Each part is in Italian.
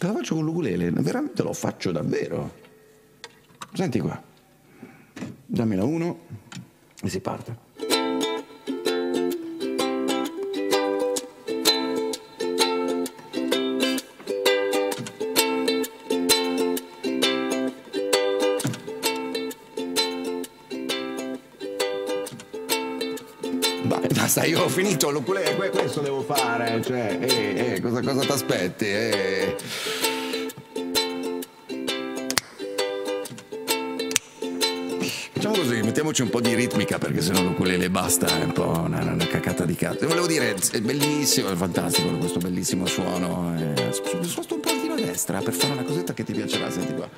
Te la faccio con l'ukulele, veramente lo faccio davvero. Senti qua. Dammela uno e si parte. Basta, io ho finito l'ukulele, questo devo fare, cioè, cosa ti aspetti? Facciamo così, mettiamoci un po' di ritmica, perché sennò l'ukulele basta, è un po' una cacata di cazzo. Volevo dire, è bellissimo, è fantastico questo bellissimo suono. Sposto un pochino a destra per fare una cosetta che ti piacerà, senti qua.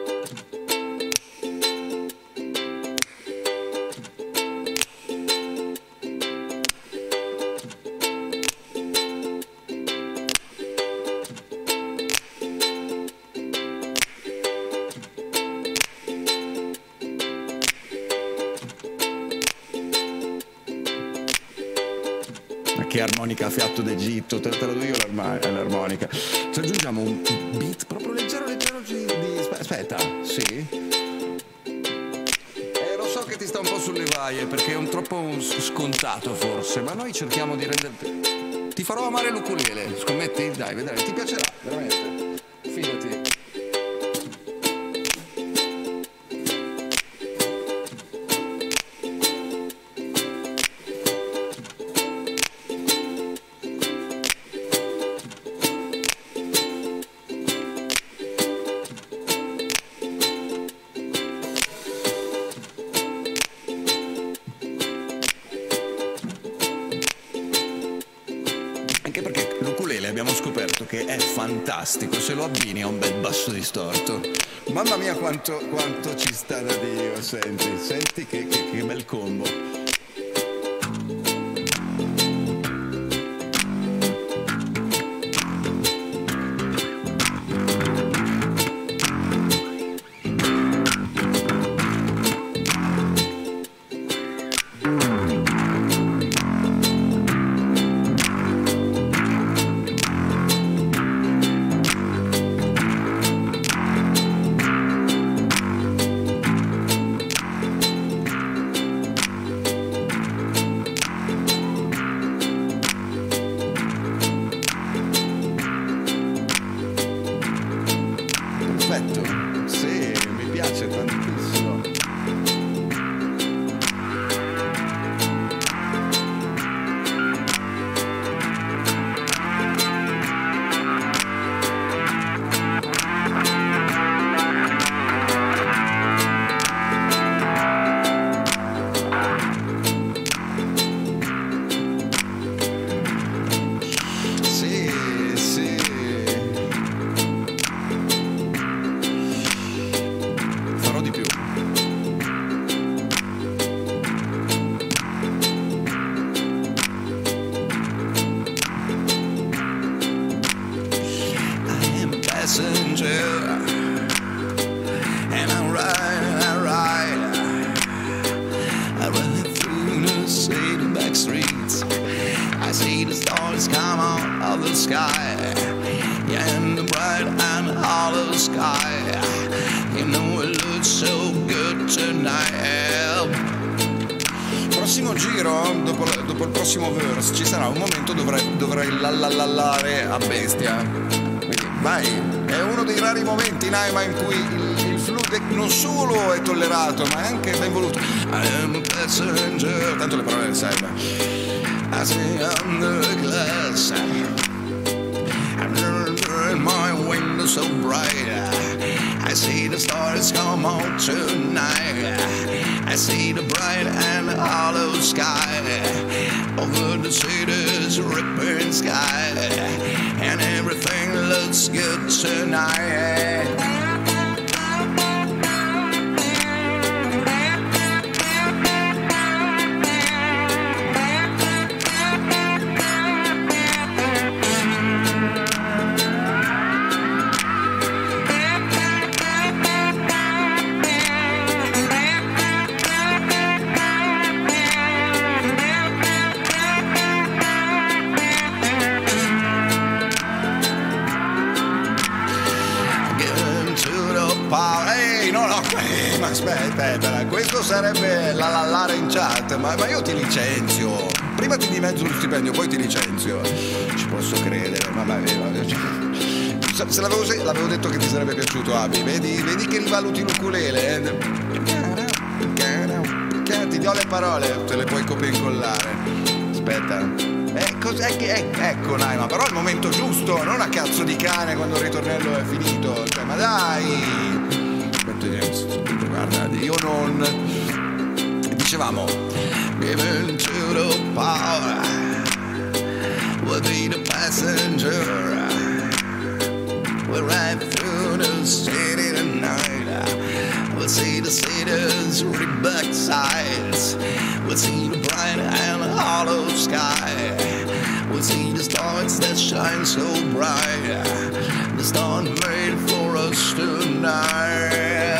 Che armonica a fiato d'Egitto, te lo do io l'armonica. Ci aggiungiamo un beat proprio leggero aspetta, sì. Lo so che ti sta un po' sulle vaie, perché è un troppo scontato forse, ma noi cerchiamo di renderti. Ti farò amare l'ukulele, scommetti? Dai, vedrai, ti piacerà, veramente. Fidati. Abbiamo scoperto che è fantastico se lo abbini a un bel basso distorto. Mamma mia quanto ci sta da Dio, senti che bel combo. Sì, mi piace tantissimo. And I ride through the city back streets. I see the stars come out of the sky, yeah, in the bright and hollow sky. You know it looks so good tonight. Prossimo giro, dopo il prossimo verse, ci sarà un momento dovrei lallare a bestia. Quindi vai, è uno dei rari momenti in Aima in cui il flute non solo è tollerato, ma è anche ben voluto. I am a passenger, tanto le parole le sai, ma I see under glass, and my window so bright, I see the stars come out tonight. I see the bright and hollow sky over the city's ripping sky, and everything looks good tonight. ma aspetta, questo sarebbe la lallare in chat, ma io ti licenzio. Prima ti dimezzo lo stipendio, poi ti licenzio. Ci posso credere, se l'avevo detto che ti sarebbe piaciuto, Abi. Vedi che rivaluti l'ukulele. Ti do le parole, te le puoi copiare e incollare. Aspetta. Ecco Naima, però è il momento giusto, non a cazzo di cane quando il ritornello è finito. Cioè, ma dai! Guarda, io non... Dicevamo, given to the power, we'll be the passenger. We'll ride through the city tonight. We'll see the city's red sides. We'll see the bright and hollow sky. We'll see the stars that shine so bright. The stars made for us tonight.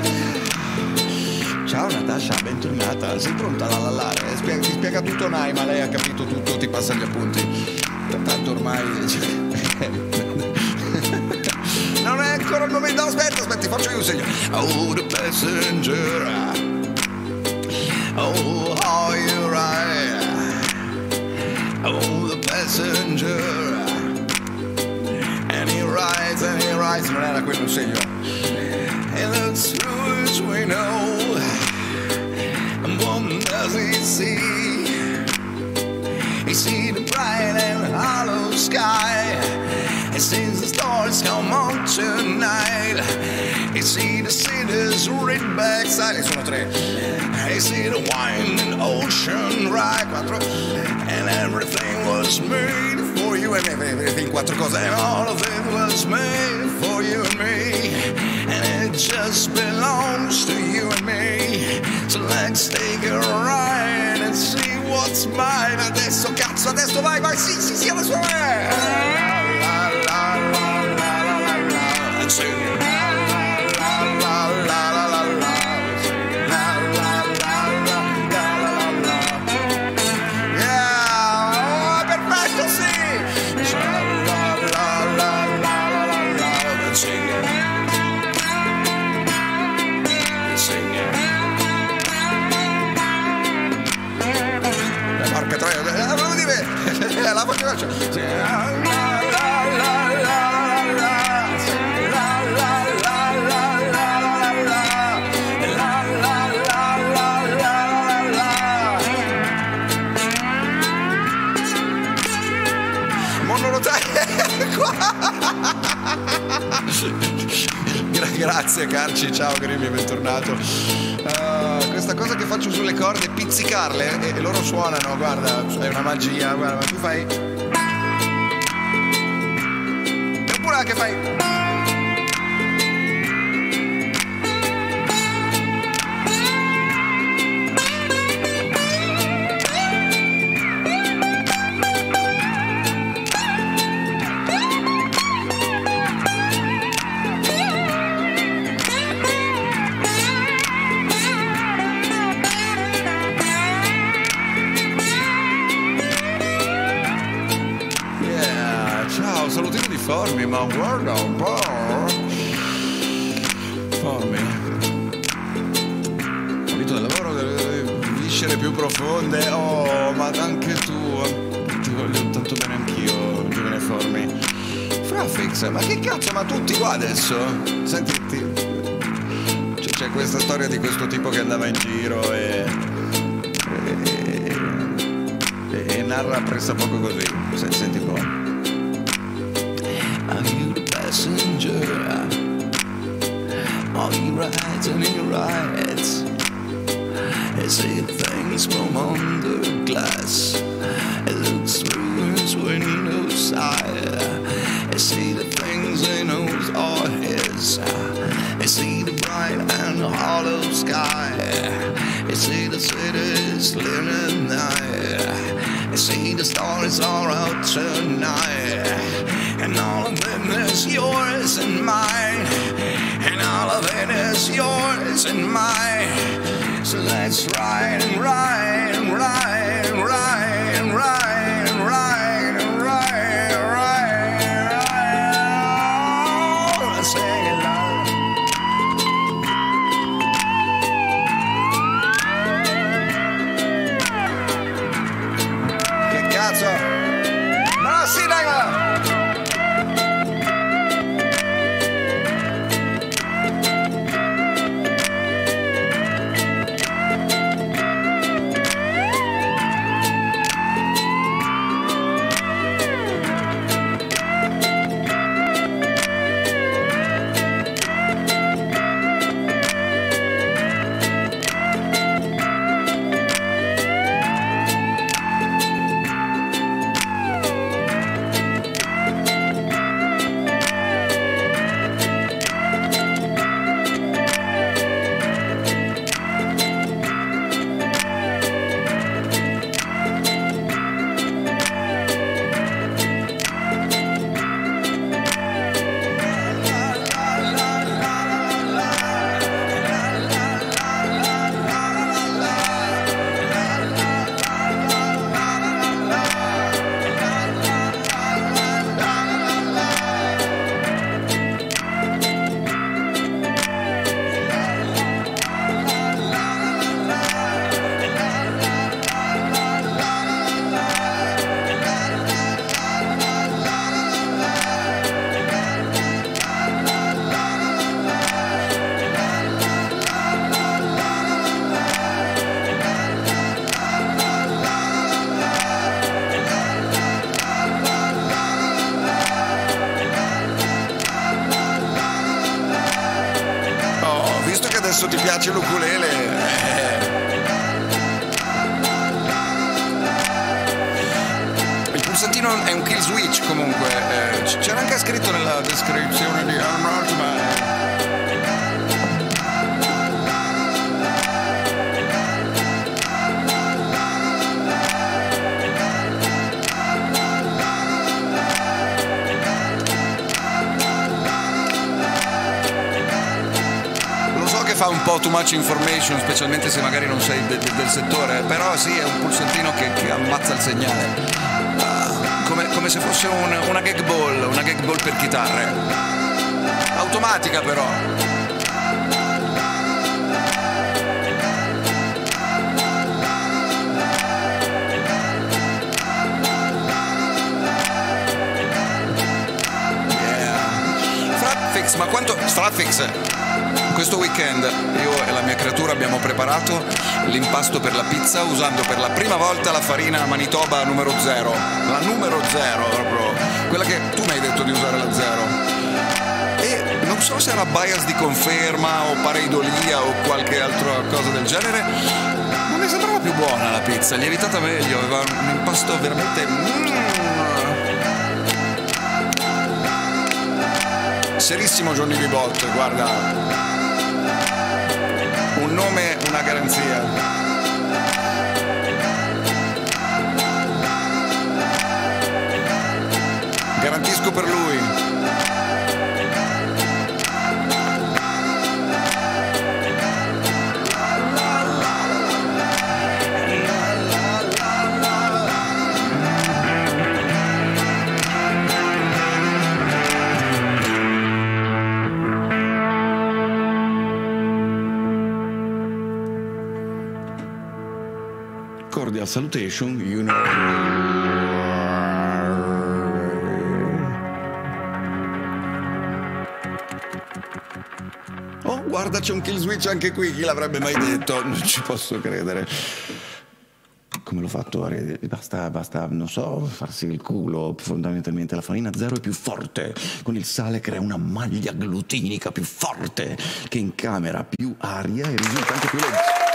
Ciao Natasha, bentornata. Sei pronta a lallare? Ti spiega tutto Naima, lei ha capito tutto, ti passa gli appunti. Tanto ormai... Non è ancora il momento, aspetta, ti faccio io un segno. Oh, the passenger. Oh, how you ride. Oh, the passenger. And he rides, non era quello il segno. He looks through his window. And what does he see? He sees the bright and hollow sky. He sees the stars come on tonight. He sees the city's red backside. Sono tre. He sees the winding ocean right. Quattro. And everything was made for you and me. Everything quattro cose. And all of it was made for you and me. And it just belongs to you and me. So let's take a ride and see what's mine. Adesso cazzo, adesso vai, sì, adesso vai. La faccio. Grazie Carci, ciao Grimmi, bentornato. Questa cosa che faccio sulle corde, pizzicarle e loro suonano, guarda, è una magia, guarda, ma tu fai. Oppure anche fai. Formi, ma guarda un po'. Formi. Ho vinto del lavoro, delle viscere più profonde. Oh, ma anche tu. Ti voglio tanto bene anch'io, giovane Formi. Frafix, ma che cazzo, ma tutti qua adesso? Senti, c'è questa storia di questo tipo che andava in giro e narra pressappoco così. Senti un po'. Are you the passenger? Are you riding in your rides? I see things from under glass. It looks through his window side. I see the things he knows are his. I see the bright and hollow sky. I see the city's lit at night. I see the stars are out tonight. And all of it is yours and mine. And all of it is yours and mine. So let's ride and ride and ride and ride and ride and ride and ride and ride and ride. Let's sing it loud. adesso ti piace l'ukulele. Il pulsantino è un kill switch comunque, c'era anche scritto nella descrizione di Arnold, ma... fa un po' too much information, specialmente se magari non sei del settore, però sì, è un pulsantino che ammazza il segnale, come se fosse una gag ball per chitarre, automatica però. Ma quanto Stratfix, questo weekend io e la mia creatura abbiamo preparato l'impasto per la pizza usando per la prima volta la farina Manitoba numero 0, la numero 0 proprio, quella che tu mi hai detto di usare la 0, e non so se era bias di conferma o pareidolia o qualche altra cosa del genere, ma mi sembrava più buona la pizza, lievitata meglio, aveva un impasto veramente serissimo. Johnny Bibot, guarda, un nome, una garanzia. Garantisco per lui. Cordial salutation, you know. Oh, guarda, c'è un kill switch anche qui, chi l'avrebbe mai detto? Non ci posso credere. Come l'ho fatto? Basta, non so, farsi il culo. Fondamentalmente la farina 0 è più forte. Con il sale crea una maglia glutinica più forte che incamera più aria e risulta anche più leggera.